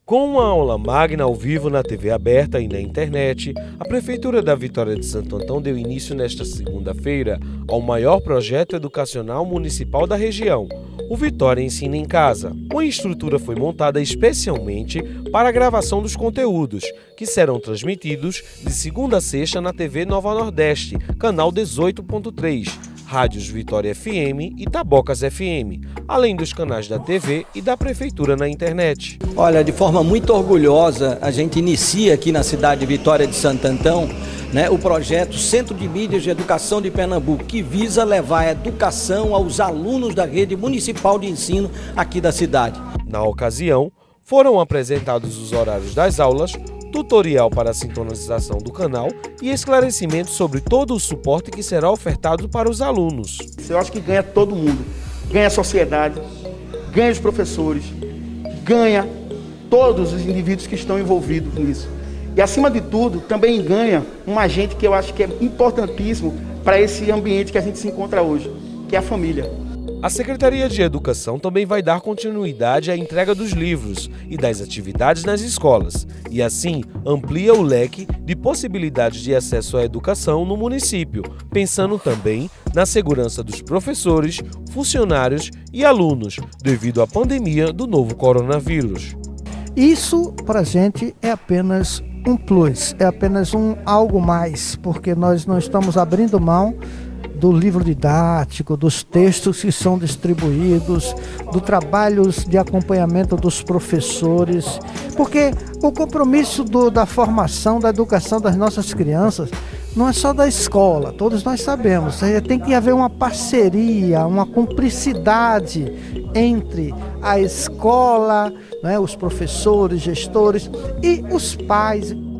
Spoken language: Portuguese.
Com uma aula magna ao vivo na TV aberta e na internet, a Prefeitura da Vitória de Santo Antão deu início nesta segunda-feira ao maior projeto educacional municipal da região, o Vitória Ensina em Casa. Uma estrutura foi montada especialmente para a gravação dos conteúdos, que serão transmitidos de segunda a sexta na TV Nova Nordeste, canal 18.3. Rádios Vitória FM e Tabocas FM, além dos canais da TV e da Prefeitura na internet. Olha, de forma muito orgulhosa, a gente inicia aqui na cidade de Vitória de Santo Antão, o projeto Centro de Mídias de Educação de Pernambuco, que visa levar a educação aos alunos da rede municipal de ensino aqui da cidade. Na ocasião, foram apresentados os horários das aulas, tutorial para a sintonização do canal e esclarecimentos sobre todo o suporte que será ofertado para os alunos. Eu acho que ganha todo mundo, ganha a sociedade, ganha os professores, ganha todos os indivíduos que estão envolvidos nisso. E acima de tudo, também ganha um agente que eu acho que é importantíssimo para esse ambiente que a gente se encontra hoje, que é a família. A Secretaria de Educação também vai dar continuidade à entrega dos livros e das atividades nas escolas e, assim, amplia o leque de possibilidades de acesso à educação no município, pensando também na segurança dos professores, funcionários e alunos, devido à pandemia do novo coronavírus. Isso, para a gente, é apenas um plus, é apenas algo mais, porque nós não estamos abrindo mão do livro didático, dos textos que são distribuídos, do trabalho de acompanhamento dos professores, porque o compromisso da formação, da educação das nossas crianças não é só da escola, todos nós sabemos, tem que haver uma parceria, uma cumplicidade entre a escola, os professores, gestores e os pais.